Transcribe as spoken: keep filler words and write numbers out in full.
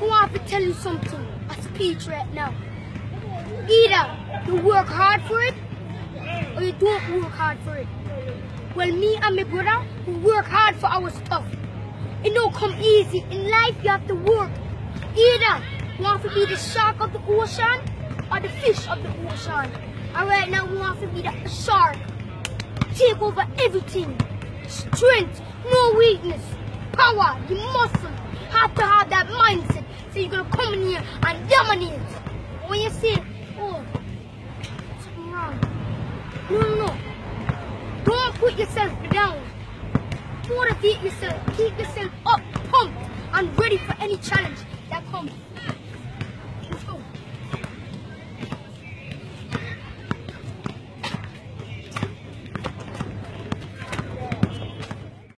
I want to tell you something, a speech right now. Either you work hard for it, or you don't work hard for it. Well, me and my brother, we work hard for our stuff. It don't come easy. In life, you have to work. Either you want to be the shark of the ocean, or the fish of the ocean. And right now, we want to be the shark. Take over everything. Strength, no weakness. Power, the muscle. Have to have that mindset. So you're going to come in here and dominate. When you say, oh, something wrong. No, no, no. Don't put yourself down. Motivate yourself. Keep yourself